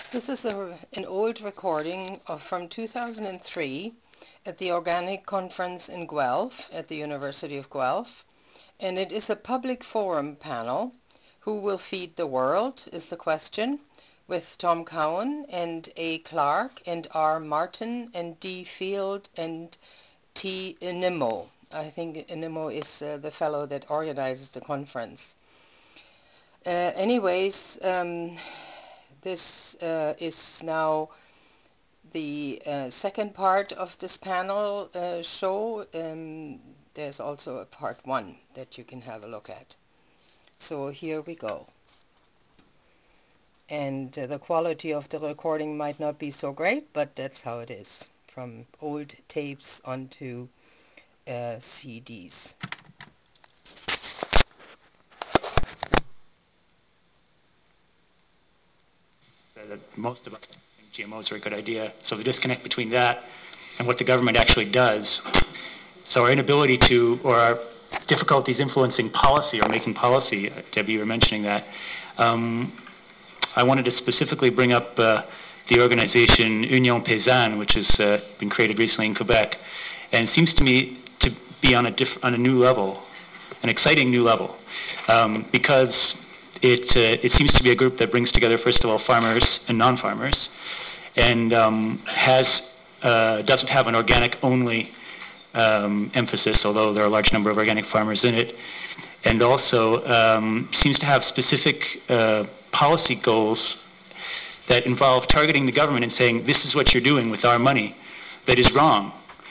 This is an old recording from 2003 at the Organic Conference in Guelph at the University of Guelph, and it is a public forum panel. Who will feed the world is the question, with Tom Cowan and A. Clark and R. Martin and D. Field and T. Nimmo. I think Nimmo is the fellow that organizes the conference. This is now the second part of this panel show. There's also a part one that you can have a look at. So here we go. And the quality of the recording might not be so great, but that's how it is, from old tapes onto CDs. That most of us think GMOs are a good idea. So the disconnect between that and what the government actually does. So our inability to, or our difficulties influencing policy or making policy, Debbie, you were mentioning that. I wanted to specifically bring up the organization Union Paysanne, which has been created recently in Quebec, and it seems to me to be on a new level, an exciting new level, because it seems to be a group that brings together, first of all, farmers and non-farmers, and doesn't have an organic-only emphasis, although there are a large number of organic farmers in it, and also seems to have specific policy goals that involve targeting the government and saying, this is what you're doing with our money that is wrong.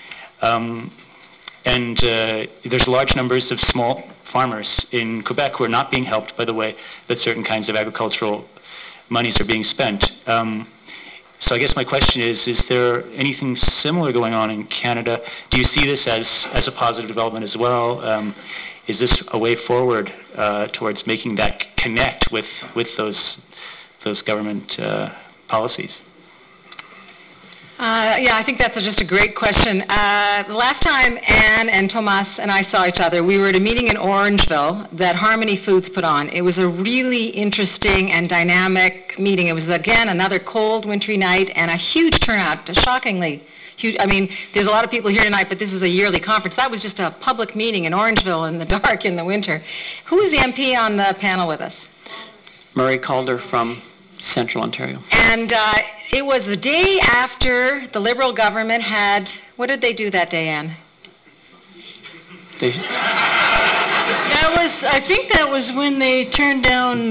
There's large numbers of small farmers in Quebec who are not being helped by the way that certain kinds of agricultural monies are being spent. So I guess my question is there anything similar going on in Canada? Do you see this as a positive development as well? Is this a way forward towards making that connect with those government policies? Yeah, I think that's just a great question. The last time Anne and Thomas and I saw each other, we were at a meeting in Orangeville that Harmony Foods put on. It was a really interesting and dynamic meeting. It was, again, another cold, wintry night and a huge turnout, shockingly huge. I mean, there's a lot of people here tonight, but this is a yearly conference. That was just a public meeting in Orangeville in the dark in the winter. Who was the MP on the panel with us? Murray Calder from Central Ontario. And it was the day after the Liberal government had, what did they do that day, Anne? I think that was when they turned down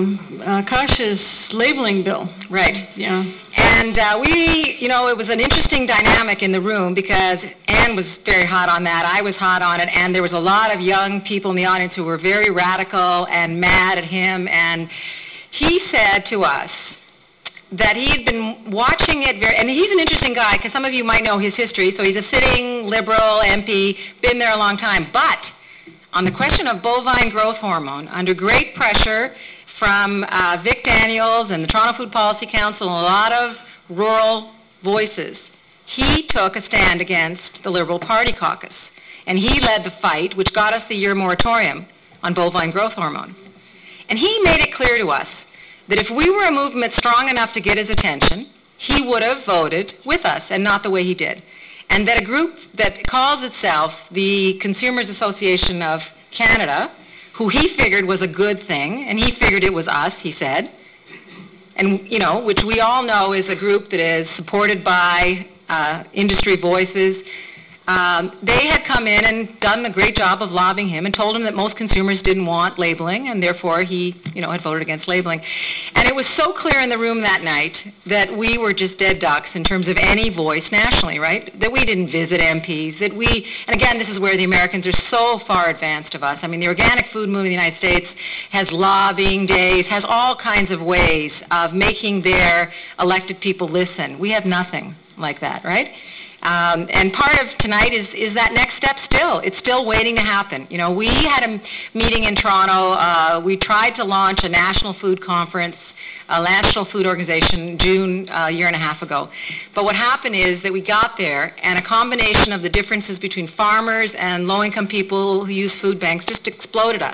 Koch's labeling bill. Right. Yeah. And it was an interesting dynamic in the room because Anne was very hot on that, I was hot on it, and there was a lot of young people in the audience who were very radical and mad at him, and he said to us that he had been watching it and he's an interesting guy because some of you might know his history, so he's a sitting Liberal MP, been there a long time, but on the question of bovine growth hormone, under great pressure from Vic Daniels and the Toronto Food Policy Council and a lot of rural voices, he took a stand against the Liberal Party caucus, and he led the fight which got us the year moratorium on bovine growth hormone. And he made it clear to us that if we were a movement strong enough to get his attention, he would have voted with us and not the way he did. And that a group that calls itself the Consumers Association of Canada, who he figured was a good thing, and he figured it was us, he said, and which we all know is a group that is supported by industry voices, they had come in and done the great job of lobbying him and told him that most consumers didn't want labeling, and therefore he, had voted against labeling. And it was so clear in the room that night that we were just dead ducks in terms of any voice nationally, right? That we didn't visit MPs, and again, this is where the Americans are so far advanced of us. I mean, the organic food movement in the United States has lobbying days, has all kinds of ways of making their elected people listen. We have nothing like that, right? And part of tonight is that next step still. It's still waiting to happen. We had a meeting in Toronto. We tried to launch a national food conference, a national food organization, June a year and a half ago. But what happened is that we got there, and a combination of the differences between farmers and low-income people who use food banks just exploded us.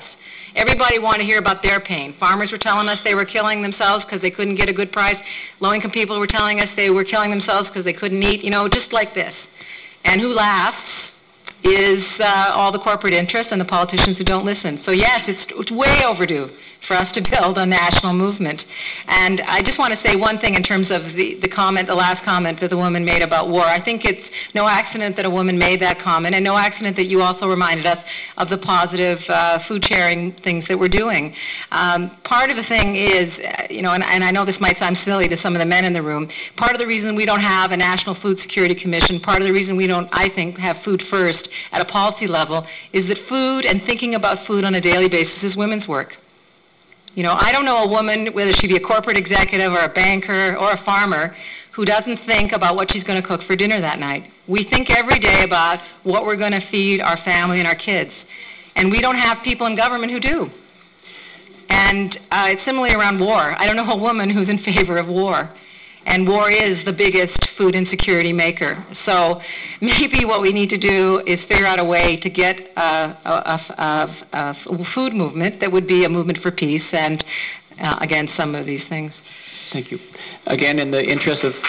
Everybody wanted to hear about their pain. Farmers were telling us they were killing themselves because they couldn't get a good price. Low-income people were telling us they were killing themselves because they couldn't eat, just like this. And who laughs is all the corporate interests and the politicians who don't listen. So yes, it's way overdue for us to build a national movement. And I just want to say one thing in terms of the last comment that the woman made about war. I think it's no accident that a woman made that comment, and no accident that you also reminded us of the positive food sharing things that we're doing. Part of the thing is, and I know this might sound silly to some of the men in the room, part of the reason we don't have a National Food Security Commission, part of the reason we don't, I think, have food first at a policy level is that food and thinking about food on a daily basis is women's work. I don't know a woman, whether she be a corporate executive or a banker or a farmer, who doesn't think about what she's going to cook for dinner that night. We think every day about what we're going to feed our family and our kids. And we don't have people in government who do. And it's similarly around war. I don't know a woman who's in favor of war. And war is the biggest food insecurity maker. So maybe what we need to do is figure out a way to get a food movement that would be a movement for peace and against some of these things. Thank you. Again, in the interest of...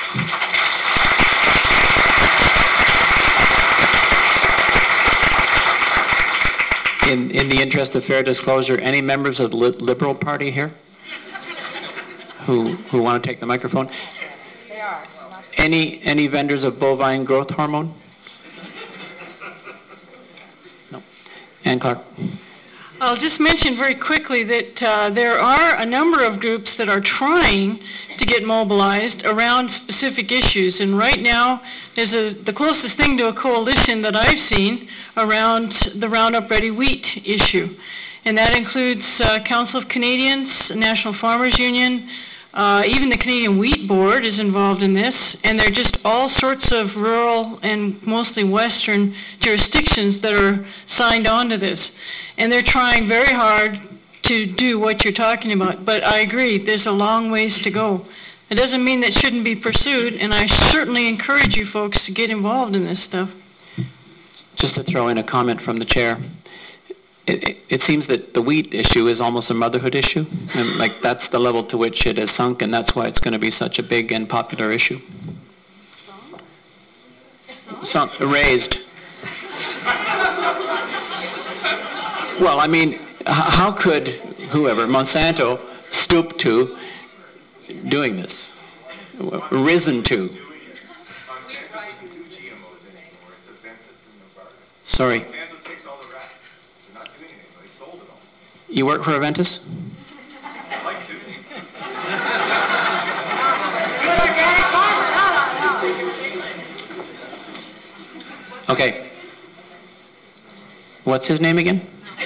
In the interest of fair disclosure, any members of the Liberal Party here who want to take the microphone? Any vendors of bovine growth hormone? No. Ann Clark. I'll just mention very quickly that there are a number of groups that are trying to get mobilized around specific issues. And right now, there's the closest thing to a coalition that I've seen around the Roundup Ready wheat issue. And that includes Council of Canadians, National Farmers Union, even the Canadian Wheat Board is involved in this, and there are just all sorts of rural and mostly Western jurisdictions that are signed on to this. And they're trying very hard to do what you're talking about. But I agree, there's a long ways to go. It doesn't mean that shouldn't be pursued, and I certainly encourage you folks to get involved in this stuff. Just to throw in a comment from the chair. It seems that the wheat issue is almost a motherhood issue, and that's the level to which it has sunk, and that's why it's going to be such a big and popular issue. Sunk, raised. Well, I mean, how could whoever, Monsanto, stoop to doing this? Risen to? Sorry. You work for Aventis? I'd like to. Okay. What's his name again?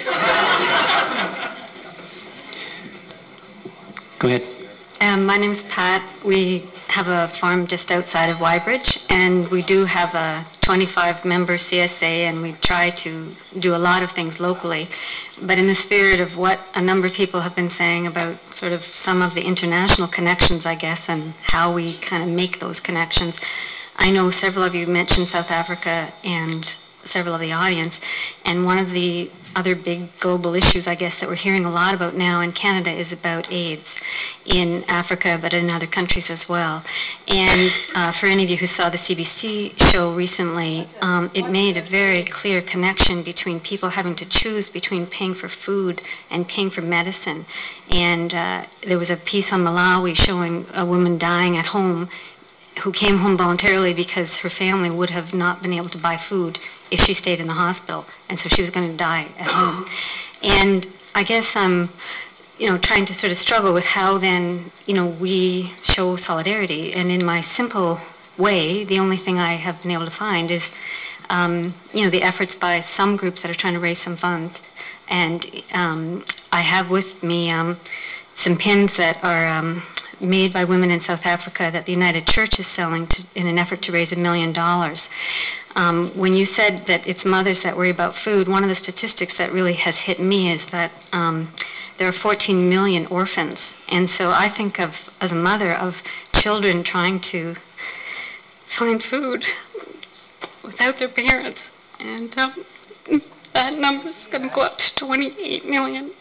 Go ahead. My name is Pat. We have a farm just outside of Wybridge, and we do have a 25-member CSA, and we try to do a lot of things locally. But in the spirit of what a number of people have been saying about sort of some of the international connections, I guess, and how we kind of make those connections, I know several of you mentioned South Africa and several of the audience, and one of the other big global issues, I guess, that we're hearing a lot about now in Canada is about AIDS in Africa, but in other countries as well. And for any of you who saw the CBC show recently, it made a very clear connection between people having to choose between paying for food and paying for medicine. And there was a piece on Malawi showing a woman dying at home who came home voluntarily because her family would have not been able to buy food if she stayed in the hospital, and so she was going to die at home. And I guess I'm, trying to sort of struggle with how then, we show solidarity. And in my simple way, the only thing I have been able to find is, the efforts by some groups that are trying to raise some funds. And I have with me some pins that are made by women in South Africa that the United Church is selling in an effort to raise $1 million. When you said that it's mothers that worry about food, one of the statistics that really has hit me is that there are 14 million orphans. And so I think of, as a mother, of children trying to find food without their parents. And that number is going to go up to 28 million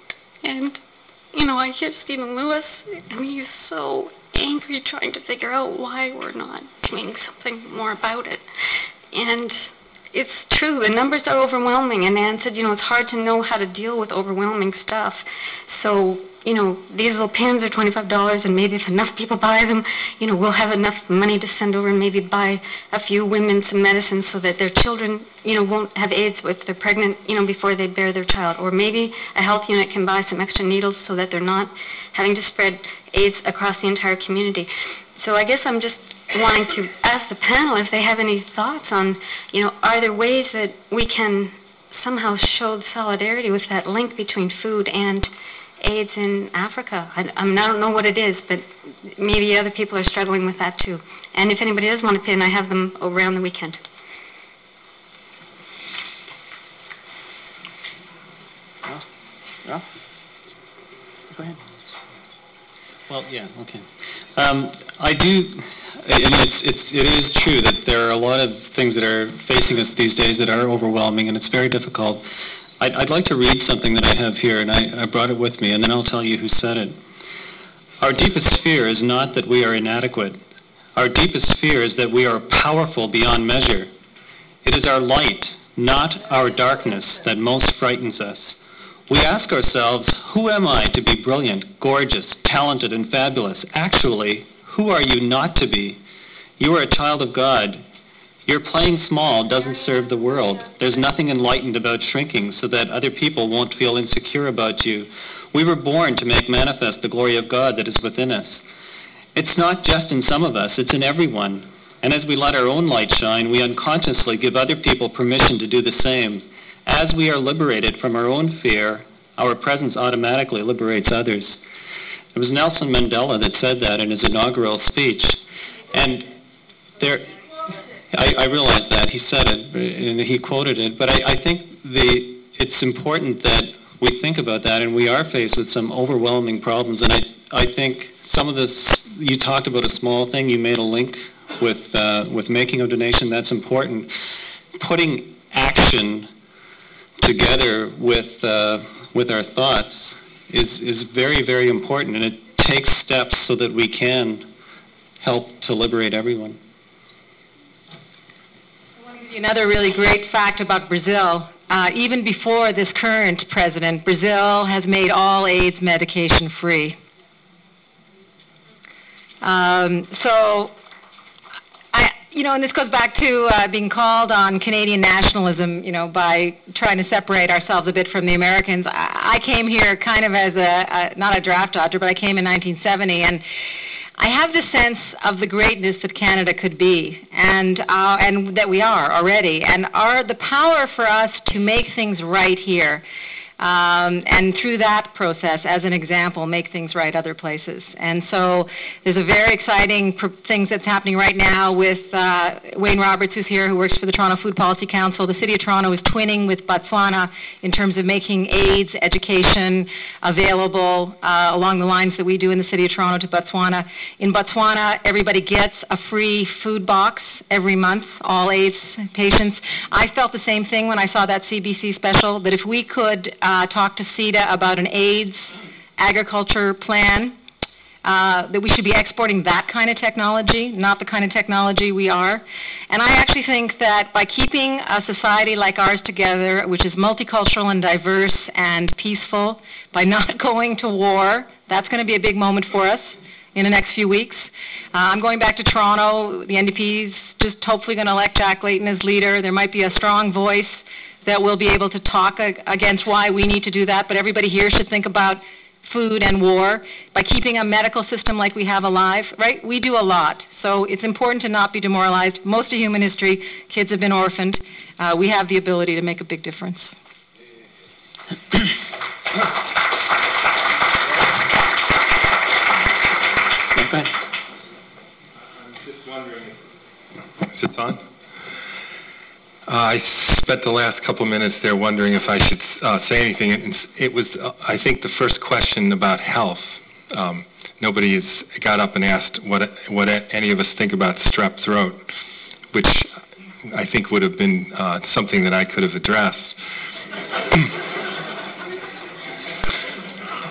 And, I hear Stephen Lewis, and he's so angry trying to figure out why we're not doing something more about it. And it's true, the numbers are overwhelming, and Ann said, it's hard to know how to deal with overwhelming stuff. So, these little pins are $25, and maybe if enough people buy them, we'll have enough money to send over and maybe buy a few women some medicine so that their children, won't have AIDS if they're pregnant, before they bear their child. Or maybe a health unit can buy some extra needles so that they're not having to spread AIDS across the entire community. So I guess I'm just wanting to ask the panel if they have any thoughts on, are there ways that we can somehow show solidarity with that link between food and AIDS in Africa? I don't know what it is, but maybe other people are struggling with that too. And if anybody does want a pin, I have them around the weekend. Yeah? Go ahead. Well, yeah, okay. It is true that there are a lot of things that are facing us these days that are overwhelming, and it's very difficult. I'd like to read something that I have here, and I brought it with me, and then I'll tell you who said it. Our deepest fear is not that we are inadequate. Our deepest fear is that we are powerful beyond measure. It is our light, not our darkness, that most frightens us. We ask ourselves, who am I to be brilliant, gorgeous, talented, and fabulous? Actually, who are you not to be? You are a child of God. Your playing small doesn't serve the world. There's nothing enlightened about shrinking so that other people won't feel insecure about you. We were born to make manifest the glory of God that is within us. It's not just in some of us, it's in everyone. And as we let our own light shine, we unconsciously give other people permission to do the same. As we are liberated from our own fear, our presence automatically liberates others. It was Nelson Mandela that said that in his inaugural speech. And I realize that. He said it, and he quoted it. But I think it's important that we think about that, and we are faced with some overwhelming problems. And I think some of this, you talked about a small thing. You made a link with making a donation. That's important. Putting action together with our thoughts is very, very important, and it takes steps so that we can help to liberate everyone. I want to give you another really great fact about Brazil. Even before this current president, Brazil has made all AIDS medication free. And this goes back to being called on Canadian nationalism, by trying to separate ourselves a bit from the Americans. I came here kind of as not a draft dodger, but I came in 1970, and I have this sense of the greatness that Canada could be, and that we are already, and the power for us to make things right here. And through that process, as an example, make things right other places. And so there's a very exciting things that's happening right now with Wayne Roberts, who's here, who works for the Toronto Food Policy Council. The City of Toronto is twinning with Botswana in terms of making AIDS education available along the lines that we do in the City of Toronto to Botswana. In Botswana, everybody gets a free food box every month, all AIDS patients. I felt the same thing when I saw that CBC special, that if we could talk to CETA about an AIDS agriculture plan, that we should be exporting that kind of technology, not the kind of technology we are. And I actually think that by keeping a society like ours together, which is multicultural and diverse and peaceful, by not going to war, that's going to be a big moment for us in the next few weeks. I'm going back to Toronto. The NDP's just hopefully going to elect Jack Layton as leader. There might be a strong voice that will be able to talk against why we need to do that, but everybody here should think about food and war. By keeping a medical system like we have alive, right? We do a lot. So it's important to not be demoralized. Most of human history, kids have been orphaned. We have the ability to make a big difference. Okay. I'm just wondering, is it on? I spent the last couple minutes there wondering if I should say anything. It was, I think, the first question about health. Nobody has got up and asked what any of us think about strep throat, which I think would have been something that I could have addressed.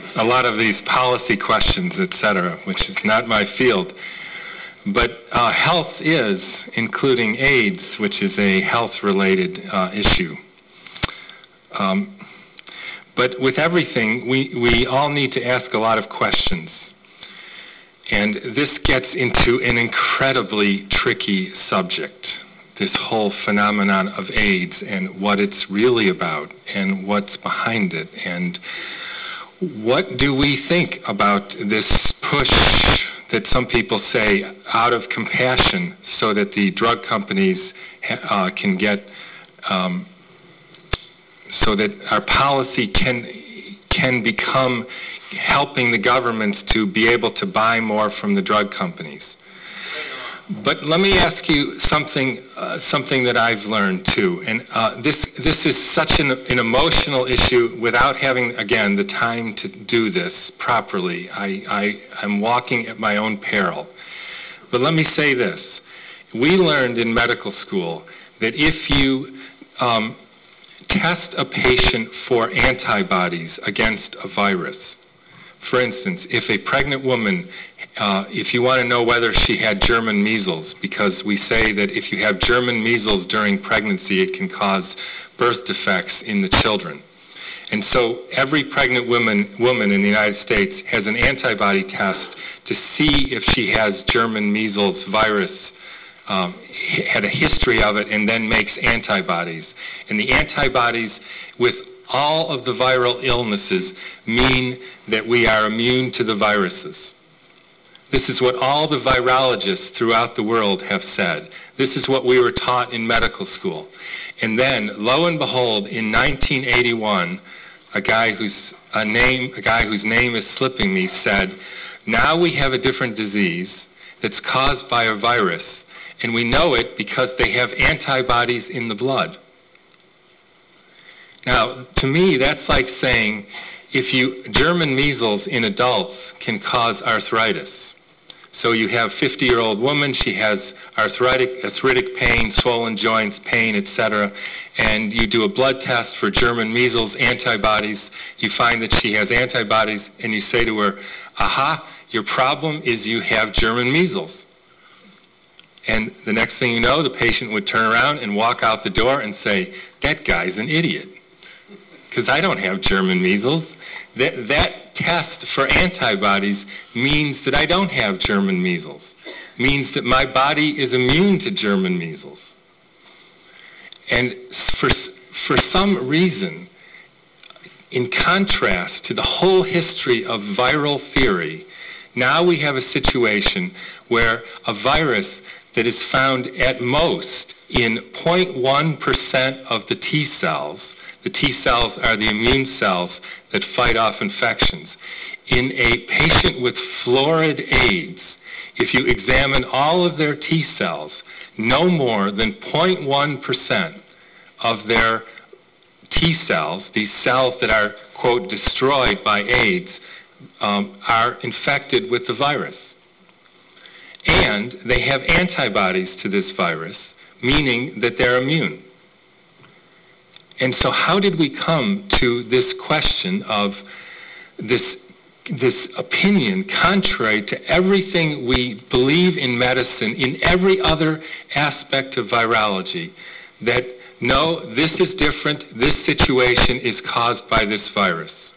a lot of these policy questions, etc., which is not my field. But health is, including AIDS, which is a health-related issue. But with everything, we all need to ask a lot of questions. And this gets into an incredibly tricky subject, this whole phenomenon of AIDS and what it's really about and what's behind it. And what do we think about this push that some people say out of compassion so that the drug companies can get, so that our policy can become helping the governments to be able to buy more from the drug companies. But let me ask you something that I've learned too, and this is such an emotional issue without having, again, the time to do this properly. I'm walking at my own peril. But let me say this. We learned in medical school that if you test a patient for antibodies against a virus, for instance, if a pregnant woman, if you want to know whether she had German measles, because we say that if you have German measles during pregnancy, it can cause birth defects in the children. And so every pregnant woman in the United States has an antibody test to see if she has German measles virus, had a history of it, and then makes antibodies. And the antibodies with all of the viral illnesses mean that we are immune to the viruses. This is what all the virologists throughout the world have said. This is what we were taught in medical school. And then, lo and behold, in 1981, a guy whose name is slipping me said, now we have a different disease that's caused by a virus, and we know it because they have antibodies in the blood. Now, to me, that's like saying German measles in adults can cause arthritis. So you have a 50-year-old woman, she has arthritic pain, swollen joints, pain, etc., and you do a blood test for German measles antibodies, you find that she has antibodies, and you say to her, aha, your problem is you have German measles. And the next thing you know, the patient would turn around and walk out the door and say, that guy's an idiot, because I don't have German measles. That test for antibodies means that I don't have German measles, means that my body is immune to German measles. And for some reason, in contrast to the whole history of viral theory, now we have a situation where a virus that is found at most in 0.1% of the T cells. The T cells are the immune cells that fight off infections. In a patient with florid AIDS, if you examine all of their T cells, no more than 0.1% of their T cells, these cells that are, quote, destroyed by AIDS, are infected with the virus. And they have antibodies to this virus, meaning that they're immune. And so how did we come to this question of this opinion contrary to everything we believe in medicine, in every other aspect of virology, that no, this is different, this situation is caused by this virus?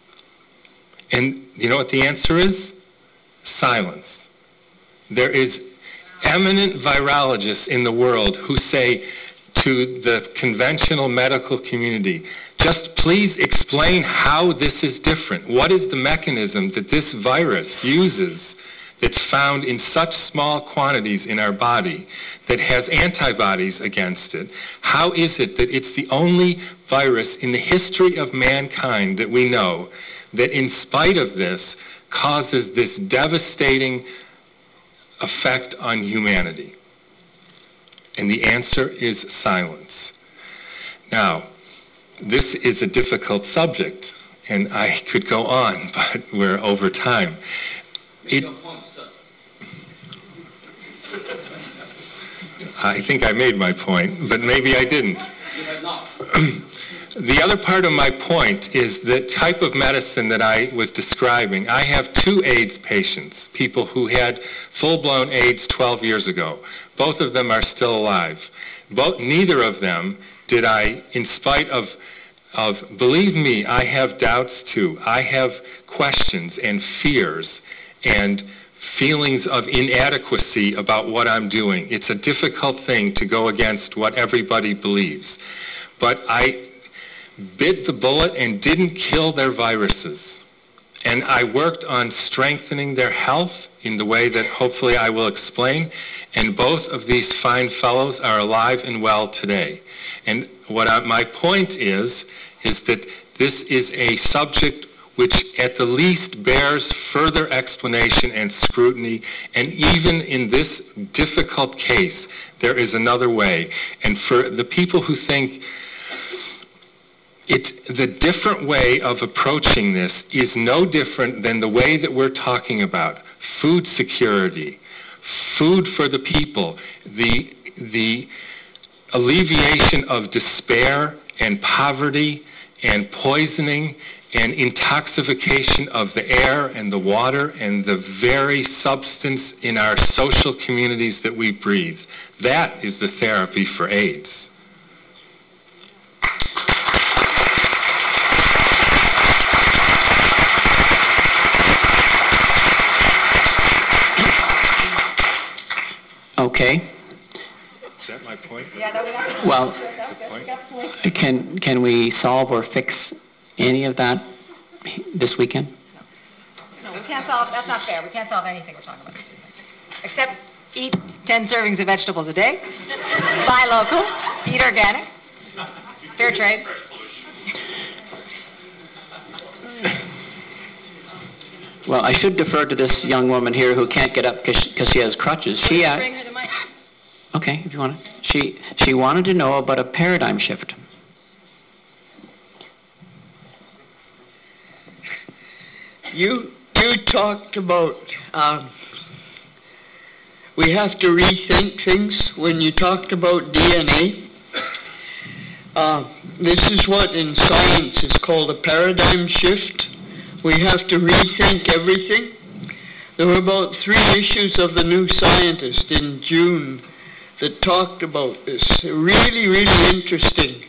And you know what the answer is? Silence. There is eminent virologists in the world who say to the conventional medical community, just please explain how this is different. What is the mechanism that this virus uses that's found in such small quantities in our body that has antibodies against it? How is it that it's the only virus in the history of mankind that we know that in spite of this causes this devastating effect on humanity? And the answer is silence. Now, this is a difficult subject, and I could go on, but we're over time. I think I made my point, but maybe I didn't. The other part of my point is the type of medicine that I was describing. I have 2 AIDS patients, people who had full-blown AIDS 12 years ago. Both of them are still alive. Neither of them did I, in spite of, believe me, I have doubts too. I have questions and fears and feelings of inadequacy about what I'm doing. It's a difficult thing to go against what everybody believes. But I bit the bullet and didn't kill their viruses. And I worked on strengthening their health in the way that hopefully I will explain. And both of these fine fellows are alive and well today. And my point is that this is a subject which at the least bears further explanation and scrutiny, and even in this difficult case, there is another way. And for the people who think it's the different way of approaching this is no different than the way that we're talking about food security, food for the people, the alleviation of despair and poverty and poisoning and intoxication of the air and the water and the very substance in our social communities that we breathe. That is the therapy for AIDS. Okay. Is that my point? Yeah, well, can we solve or fix any of that this weekend? No, we can't solve, that's not fair. We can't solve anything we're talking about this weekend. Except eat 10 servings of vegetables a day, buy local, eat organic, fair trade. Well, I should defer to this young woman here who can't get up because she has crutches. Bring her the mic. Okay, if you want to. She wanted to know about a paradigm shift. You talked about we have to rethink things when you talked about DNA. This is what in science is called a paradigm shift. We have to rethink everything. There were about 3 issues of The New Scientist in June that talked about this. Really, really interesting.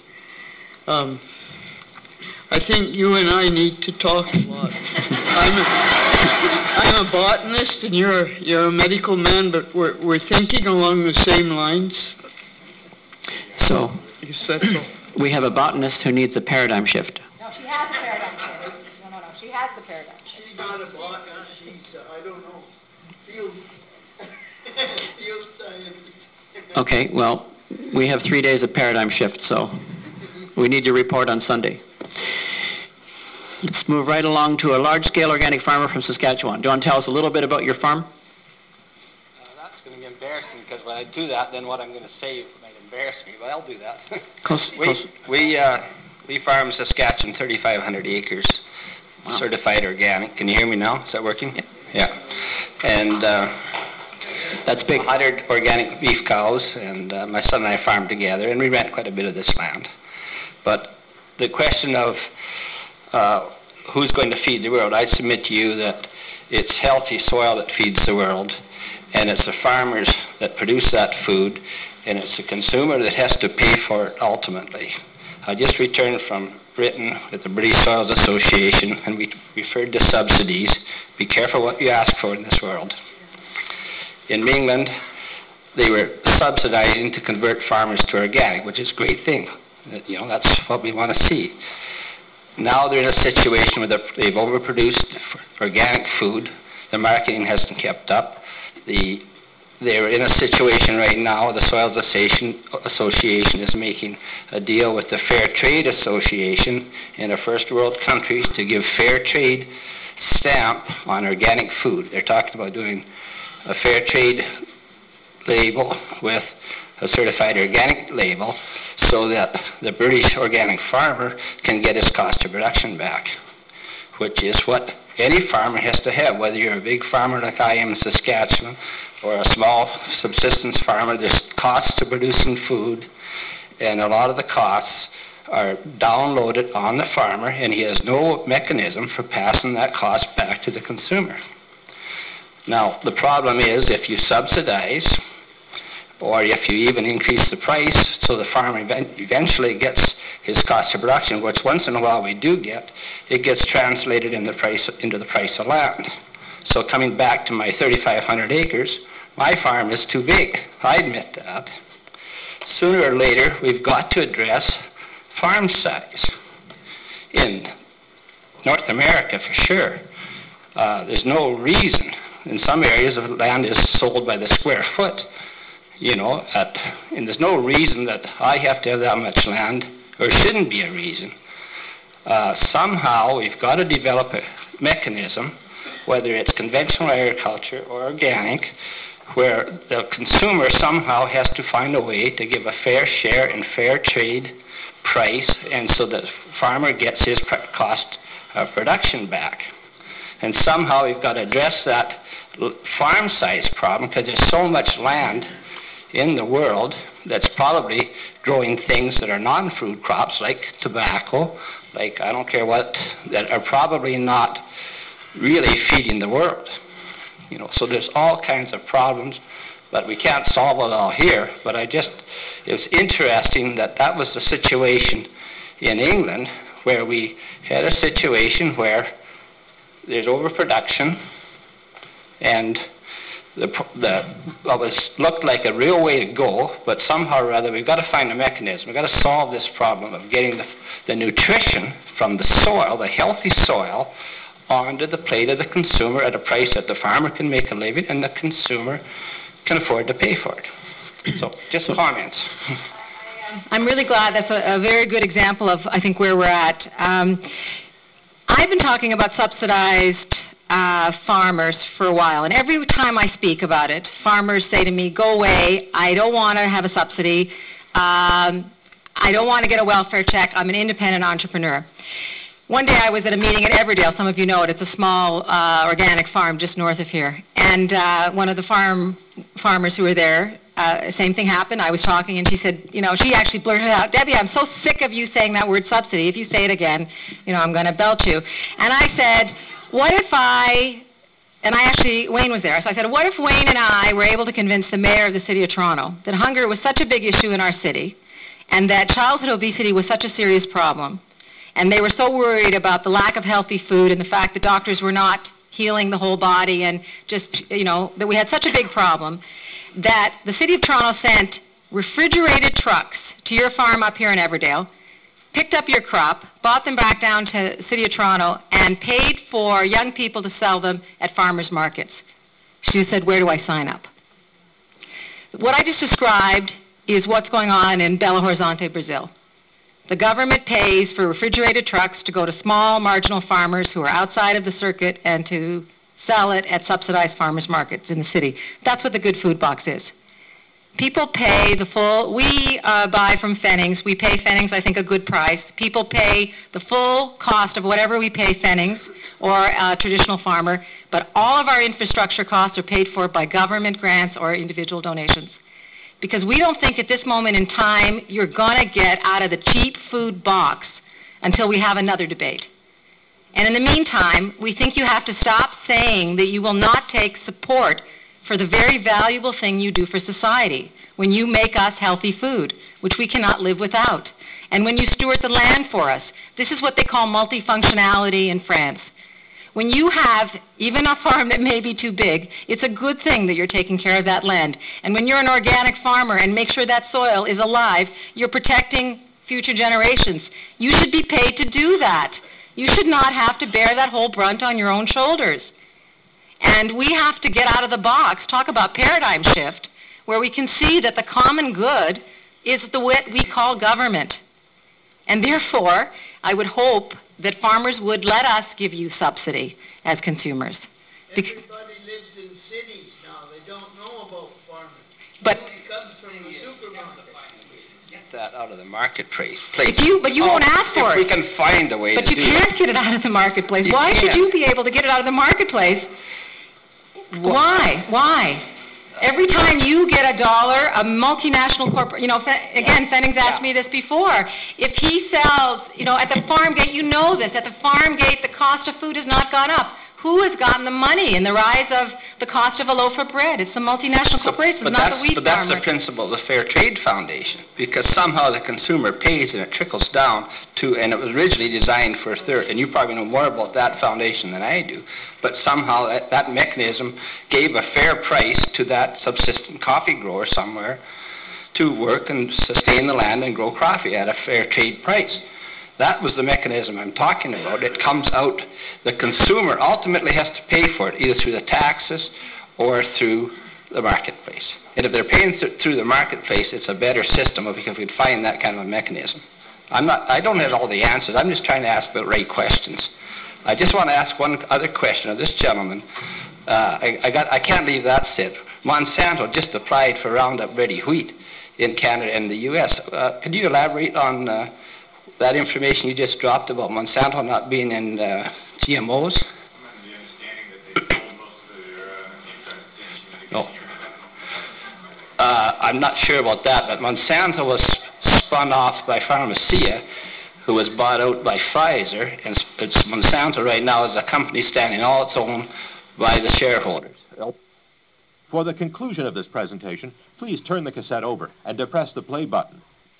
I think you and I need to talk a lot. I'm a botanist and you're a medical man, but we're thinking along the same lines. So, you said so. We have a botanist who needs a paradigm shift. No, she has the paradigm shift. No, she has the paradigm shift. She's not a botanist, she's, I don't know, field scientist. Okay, well, we have 3 days of paradigm shift, so we need your report on Sunday. Let's move right along to a large-scale organic farmer from Saskatchewan. Do you want to tell us a little bit about your farm? That's going to be embarrassing because when I do that, then what I'm going to say might embarrass me, but I'll do that. Close. We farm Saskatchewan 3,500 acres, wow. Certified organic. Can you hear me now? Is that working? Yeah. And that's big. 100 organic beef cows, and my son and I farm together, and we rent quite a bit of this land. But the question of who's going to feed the world, I submit to you that it's healthy soil that feeds the world, and it's the farmers that produce that food, and it's the consumer that has to pay for it ultimately. I just returned from Britain with the British Soils Association, and we referred to subsidies. Be careful what you ask for in this world. In England, they were subsidizing to convert farmers to organic, which is a great thing. You know, that's what we want to see. Now they're in a situation where they've overproduced organic food. The marketing hasn't kept up. They're in a situation right now, the Soils Association is making a deal with the Fair Trade Association in a first world countries to give fair trade stamp on organic food. They're talking about doing a fair trade label with a certified organic label so that the British organic farmer can get his cost of production back, which is what any farmer has to have, whether you're a big farmer like I am in Saskatchewan or a small subsistence farmer. There's costs to producing food, and a lot of the costs are downloaded on the farmer, and he has no mechanism for passing that cost back to the consumer. Now, the problem is if you subsidize, or if you even increase the price so the farmer eventually gets his cost of production, which once in a while we do get, it gets translated into the price of land. So coming back to my 3,500 acres, my farm is too big. I admit that. Sooner or later, we've got to address farm size. In North America, for sure, there's no reason. In some areas, the land is sold by the square foot, you know, and there's no reason that I have to have that much land, or shouldn't be a reason. Somehow, we've got to develop a mechanism, whether it's conventional agriculture or organic, where the consumer somehow has to find a way to give a fair share and fair trade price, and so the farmer gets his cost of production back. And somehow we've got to address that farm size problem, because there's so much land in the world that's probably growing things that are non-food crops, like tobacco, like I don't care what, that are probably not really feeding the world. You know, so there's all kinds of problems, but we can't solve it all here. But it was interesting that that was the situation in England, where we had a situation where there's overproduction, and what looked like a real way to go, but somehow or other we've got to find a mechanism. We've got to solve this problem of getting the nutrition from the soil, the healthy soil, onto the plate of the consumer at a price that the farmer can make a living and the consumer can afford to pay for it. So, just comments. I'm really glad. That's a very good example of, I think, where we're at. I've been talking about subsidized farmers for a while, and every time I speak about it, farmers say to me, go away, I don't want to have a subsidy, I don't want to get a welfare check, I'm an independent entrepreneur. One day I was at a meeting at Everdale, some of you know it, it's a small organic farm just north of here, and one of the farmers who were there, same thing happened. I was talking and she said, you know, she actually blurted out, Debbie, I'm so sick of you saying that word subsidy. If you say it again, you know, I'm going to belt you. And I said, what if Wayne was there, so I said, what if Wayne and I were able to convince the mayor of the city of Toronto that hunger was such a big issue in our city, and that childhood obesity was such a serious problem, and they were so worried about the lack of healthy food and the fact that doctors were not healing the whole body, and just, you know, that we had such a big problem, that the city of Toronto sent refrigerated trucks to your farm up here in Everdale, picked up your crop, bought them back down to the city of Toronto, and paid for young people to sell them at farmers markets. She said, where do I sign up? What I just described is what's going on in Belo Horizonte, Brazil. The government pays for refrigerated trucks to go to small marginal farmers who are outside of the circuit and to sell it at subsidized farmers markets in the city. That's what the Good Food Box is. People pay the full, we buy from Fennings. We pay Fennings, I think, a good price. People pay the full cost of whatever we pay Fennings or a traditional farmer, but all of our infrastructure costs are paid for by government grants or individual donations. Because we don't think at this moment in time you're going to get out of the cheap food box until we have another debate. And in the meantime, we think you have to stop saying that you will not take support for the very valuable thing you do for society when you make us healthy food, which we cannot live without. And when you steward the land for us, this is what they call multifunctionality in France. When you have even a farm that may be too big, it's a good thing that you're taking care of that land. And when you're an organic farmer and make sure that soil is alive, you're protecting future generations. You should be paid to do that. You should not have to bear that whole brunt on your own shoulders. And we have to get out of the box, talk about paradigm shift, where we can see that the common good is what we call government. And therefore, I would hope that farmers would let us give you subsidy as consumers. Everybody lives in cities now. They don't know about farming. But it comes from the supermarket. Get that out of the marketplace. But you won't ask for it. We can find a way to do it. But you can't get it out of the marketplace. Why should you be able to get it out of the marketplace? Why? Every time you get $1, a multinational corporate, again, Fennings asked me this before. If he sells, at the farm gate, you know this, at the farm gate, the cost of food has not gone up. Who has gotten the money in the rise of the cost of a loaf of bread? It's the multinational corporations, not the wheat But that's farmer. the principle of the Fair Trade Foundation, because somehow the consumer pays and it trickles down to, and it was originally designed for a third, and you probably know more about that foundation than I do, but somehow that mechanism gave a fair price to that subsistent coffee grower somewhere to work and sustain the land and grow coffee at a fair trade price. That was the mechanism I'm talking about. It comes out, the consumer ultimately has to pay for it, either through the taxes or through the marketplace. And if they're paying through the marketplace, it's a better system if we could find that kind of a mechanism. I don't have all the answers. I'm just trying to ask the right questions. I just want to ask one other question of this gentleman. I can't leave that sit. Monsanto just applied for Roundup Ready wheat in Canada and the U.S. Could you elaborate on that information you just dropped about Monsanto not being in GMOs? No. I'm not sure about that, but Monsanto was spun off by Pharmacia, who was bought out by Pfizer, and Monsanto right now is a company standing all its own by the shareholders. For the conclusion of this presentation, please turn the cassette over and depress the play button.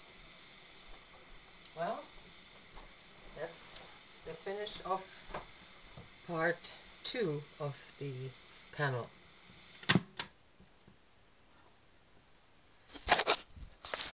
Well, that's the finish of part 2 of the panel.